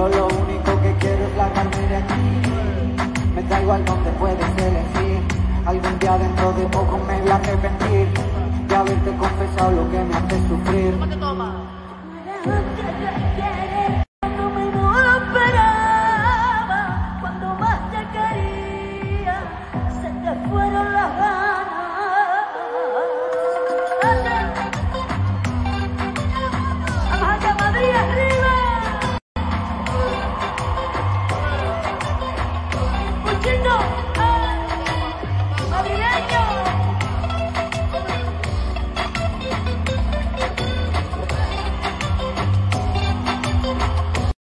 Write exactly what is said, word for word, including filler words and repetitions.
Yo lo único que quiero es largarme de aquí. Me da igual donde puedes elegir. Algún día dentro de poco me voy a arrepentir de haberte confesado lo que me hace sufrir.